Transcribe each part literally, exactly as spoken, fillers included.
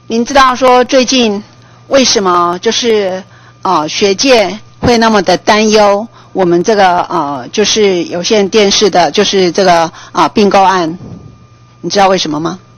您知道说最近为什么就是呃学界会那么的担忧我们这个呃就是有线电视的就是这个啊、呃、并购案，你知道为什么吗？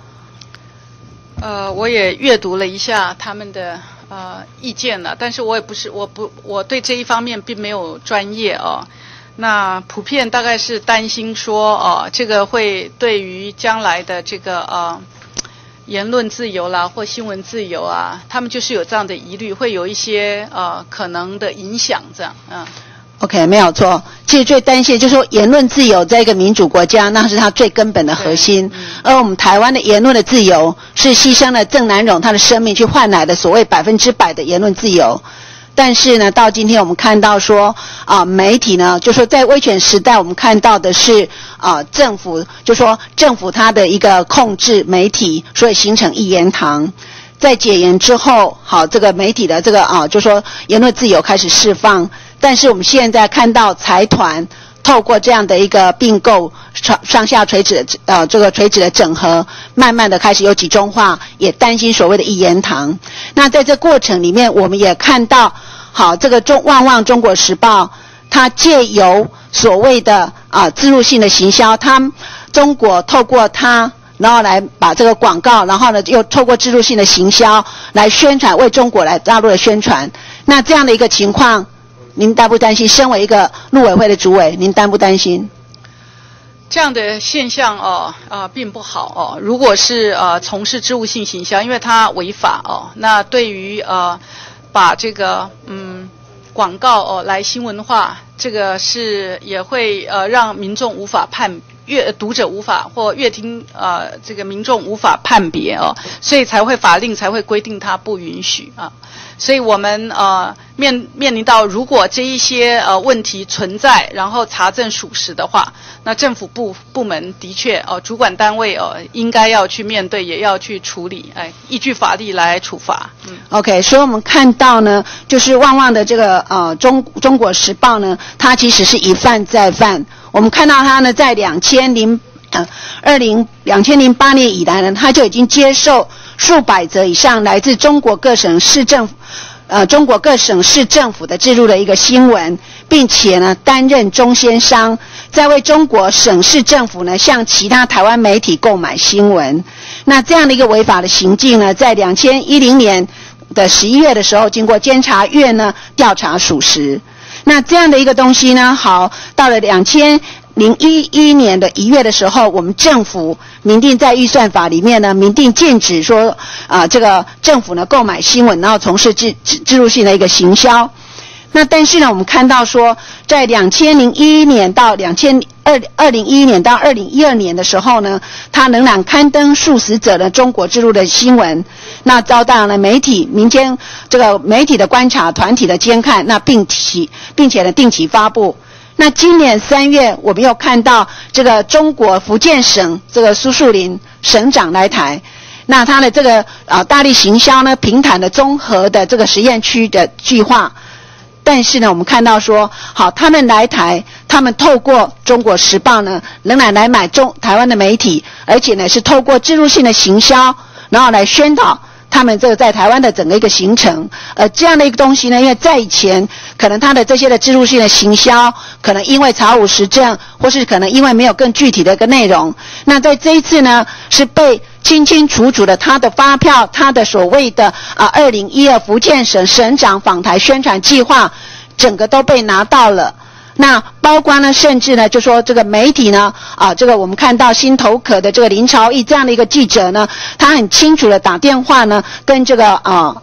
呃，我也阅读了一下他们的呃意见了，但是我也不是我不我对这一方面并没有专业哦。那普遍大概是担心说哦，这个会对于将来的这个呃言论自由啦或新闻自由啊，他们就是有这样的疑虑，会有一些呃可能的影响这样嗯。 OK， 没有错。其实最担心就是说言论自由在一个民主国家，那是它最根本的核心。嗯、而我们台湾的言论的自由，是牺牲了郑南榕他的生命去换来的所谓百分之百的言论自由。但是呢，到今天我们看到说啊，媒体呢，就说在威权时代，我们看到的是啊，政府就说政府它的一个控制媒体，所以形成一言堂。在解严之后，好，这个媒体的这个啊，就说言论自由开始释放。但是我们现在看到财团透过这样的一个并购，上上下垂直的呃这个垂直的整合，慢慢的开始有集中化，也担心所谓的一言堂。那在这过程里面，我们也看到，好，这个中旺旺中国时报，它借由所谓的啊植入性的行销，它中国透过它。然后来把这个广告，然后呢又透过植入性的行销来宣传，为中国来大陆的宣传。那这样的一个情况，您担不担心？身为一个陆委会的主委，您担不担心？ 这样的现象哦，呃，并不好哦。如果是呃从事植入性行销，因为它违法哦，那对于呃把这个嗯广告哦来新闻化，这个是也会呃让民众无法判。阅读者无法或阅听呃这个民众无法判别哦，所以才会法令才会规定它不允许啊。所以我们呃面面临到如果这一些呃问题存在，然后查证属实的话，那政府部部门的确哦、呃、主管单位哦、呃、应该要去面对，也要去处理，哎，依据法律来处罚。嗯 ，OK， 所以我们看到呢，就是旺旺的这个呃中中国时报呢，它其实是一犯再犯。我们看到它呢，在两千零呃二零两千零八年以来呢，它就已经接受数百则以上来自中国各省市政府，呃中国各省市政府的置入的一个新闻，并且呢担任中间商，在为中国省市政府呢向其他台湾媒体购买新闻。那这样的一个违法的行径呢，在两千一零年的十一月的时候，经过监察院呢调查属实。那这样的一个东西呢，好，到了两千零一一年的一月的时候，我们政府明定在预算法里面呢，明定禁止说啊、呃，这个政府呢购买新闻，然后从事置置入性的一个行销。那但是呢，我们看到说，在两千零一年到两千二二零一一年到二零一二年的时候呢，它仍然刊登数十则的中国置入的新闻，那遭到了媒体民间这个媒体的观察团体的监看，那并起并且呢定期发布。那今年三月，我们又看到这个中国福建省这个苏树林省长来台。那他的这个啊大力行销呢，平潭的综合的这个实验区的计划。但是呢，我们看到说，好，他们来台，他们透过中国时报呢，仍然来买中台湾的媒体，而且呢是透过植入性的行销，然后来宣导他们这个在台湾的整个一个行程。呃，这样的一个东西呢，因为在以前可能他的这些的植入性的行销，可能因为查无实证，或是可能因为没有更具体的一个内容，那在这一次呢，是被清清楚楚的他的发票，他的所谓的啊二零一二福建省省长访台宣传计划，整个都被拿到了。那包括呢，甚至呢，就说这个媒体呢，啊，这个我们看到心头可的这个林朝义这样的一个记者呢，他很清楚的打电话呢，跟这个啊，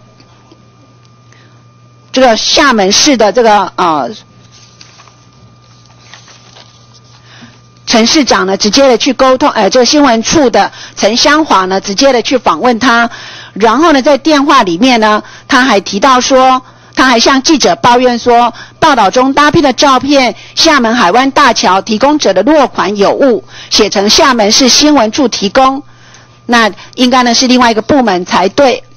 这个厦门市的这个啊。陈市长呢，直接的去沟通，呃，这个新闻处的陈湘华呢，直接的去访问他，然后呢，在电话里面呢，他还提到说，他还向记者抱怨说，报道中搭配的照片，厦门海湾大桥提供者的落款有误，写成厦门市新闻处提供，那应该呢是另外一个部门才对。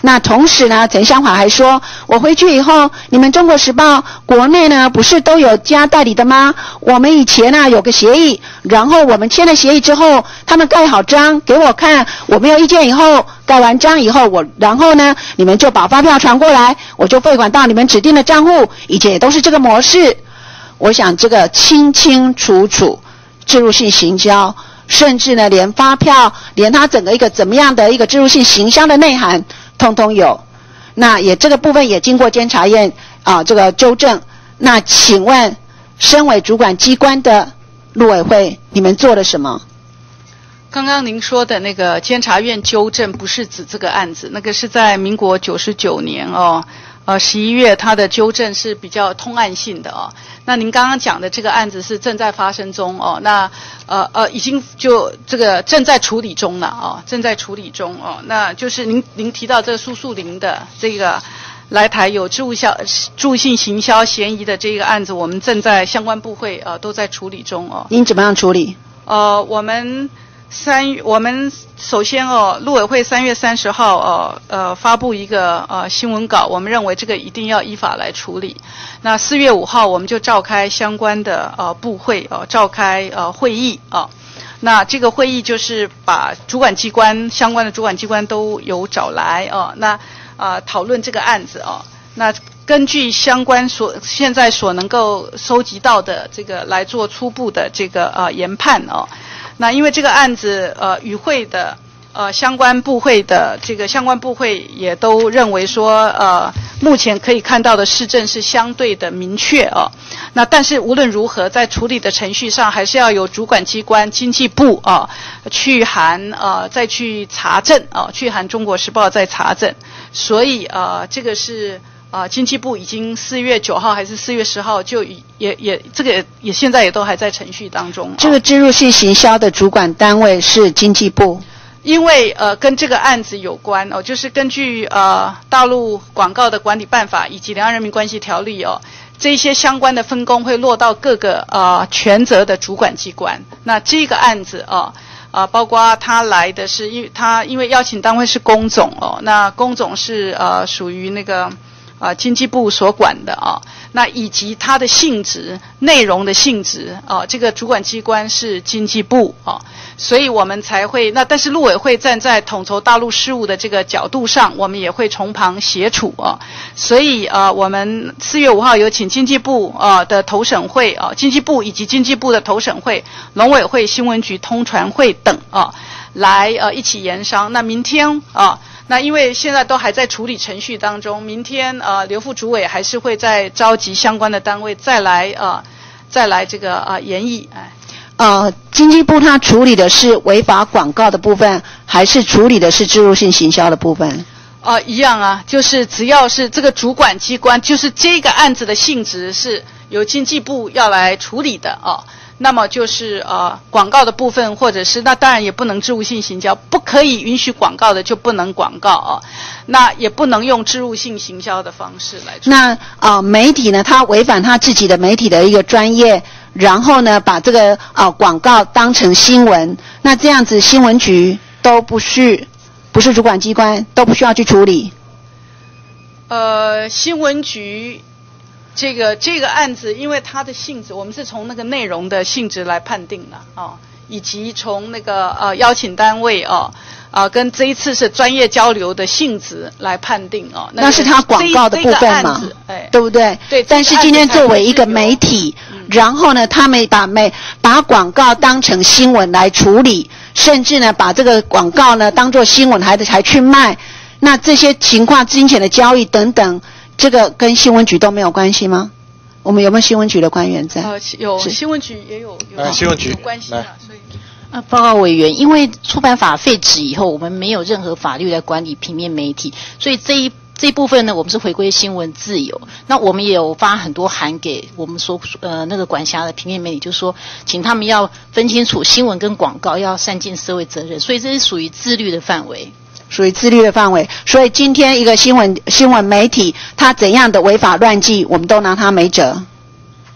那同时呢，陈湘华还说，我回去以后，你们中国时报国内呢不是都有加代理的吗？我们以前呢有个协议，然后我们签了协议之后，他们盖好章给我看，我没有意见以后，盖完章以后，我然后呢，你们就把发票传过来，我就汇款到你们指定的账户，以前也都是这个模式。我想这个清清楚楚，置入性行销，甚至呢连发票，连它整个一个怎么样的一个置入性行销的内涵，通通有。那也这个部分也经过监察院啊这个纠正。那请问，身为主管机关的陆委会，你们做了什么？ 刚刚您说的那个监察院纠正，不是指这个案子，那个是在民国九十九年哦。呃，十一月它的纠正是比较通案性的哦。那您刚刚讲的这个案子是正在发生中哦。那呃呃，已经就这个正在处理中了哦，正在处理中哦。那就是您您提到这个苏树林的这个来台有置入销置入性行销嫌疑的这个案子，我们正在相关部会呃都在处理中哦。 您怎么样处理？ 呃，我们。三，我们首先哦，陆委会三月三十号呃呃发布一个呃新闻稿，我们认为这个一定要依法来处理。那四月五号我们就召开相关的呃部会呃召开呃会议啊、呃。那这个会议就是把主管机关相关的主管机关都有找来啊、呃，那啊、呃、讨论这个案子啊、呃。那根据相关所现在所能够收集到的这个来做初步的这个呃研判哦。那因为这个案子，呃，与会的呃相关部会的这个相关部会也都认为说，呃，目前可以看到的事证是相对的明确哦。那但是无论如何，在处理的程序上，还是要由主管机关经济部啊、呃、去函呃再去查证啊、呃，去函中国时报再查证。所以呃，这个是。啊、呃，经济部已经四月九号还是四月十号就也也这个也现在也都还在程序当中。 这个置入性行销的主管单位是经济部， 因为呃跟这个案子有关哦，就是根据呃大陆广告的管理办法以及两岸人民关系条例哦，这些相关的分工会落到各个呃权责的主管机关。那这个案子哦。啊、呃，包括他来的是，因为他因为邀请单位是工总哦，那工总是呃属于那个。啊、呃，经济部所管的啊，那以及它的性质、内容的性质啊，这个主管机关是经济部啊，所以我们才会那，但是陆委会站在统筹大陆事务的这个角度上，我们也会从旁协处啊，所以啊，我们四月五号有请经济部啊的投审会啊，经济部以及经济部的投审会、农委会、新闻局、通传会等啊，来呃一起研商。那明天啊。那因为现在都还在处理程序当中，明天呃刘副主委还是会再召集相关的单位再来呃再来这个呃研议。哎， 呃，经济部它处理的是违法广告的部分，还是处理的是置入性行销的部分？ 呃，一样啊，就是只要是这个主管机关，就是这个案子的性质是由经济部要来处理的哦。那么就是呃广告的部分，或者是那当然也不能置入性行销，不可以允许广告的就不能广告啊、哦，那也不能用置入性行销的方式来处理。 那呃媒体呢，他违反他自己的媒体的一个专业，然后呢把这个呃广告当成新闻，那这样子新闻局都不是不是主管机关都不需要去处理。 呃，新闻局。这个这个案子，因为它的性质，我们是从那个内容的性质来判定的哦，以及从那个呃邀请单位哦，啊、呃、跟这一次是专业交流的性质来判定哦。那, 那是它广告的部分嘛， 哎、 对不对？ 对。 但是今天作为一个媒体， 嗯、 然后呢，他们把媒把广告当成新闻来处理，甚至呢把这个广告呢当作新闻还还去卖，那这些情况金钱的交易等等。这个跟新闻局都没有关系吗？我们有没有新闻局的官员在？ 呃，有新闻局也有有、 呃、新闻局有关系啊，所以。 呃，报告委员，因为出版法废止以后，我们没有任何法律来管理平面媒体，所以这一这一部分呢，我们是回归新闻自由。那我们也有发很多函给我们所呃那个管辖的平面媒体，就是说，请他们要分清楚新闻跟广告，要善尽社会责任，所以这是属于自律的范围。 属于自律的范围，所以今天一个新闻新闻媒体，它怎样的违法乱纪，我们都拿它没辙。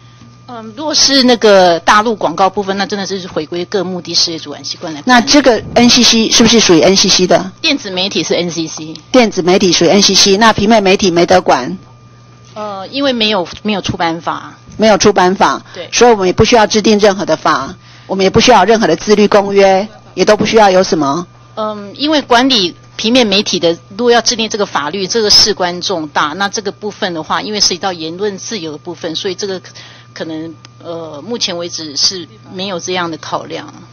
嗯，如果是那个大陆广告部分，那真的是回归各目的事业主管机关来。 那这个 N C C 是不是属于 N C C 的？ 电子媒体是 N C C， 电子媒体属于 N C C， 那平面媒体没得管。 呃，因为没有没有出版法， 没有出版法， 对， 所以我们也不需要制定任何的法，我们也不需要任何的自律公约，也都不需要有什么。 嗯，因为管理平面媒体的，如果要制定这个法律，这个事关重大，那这个部分的话，因为涉及到言论自由的部分，所以这个可能呃，目前为止是没有这样的考量。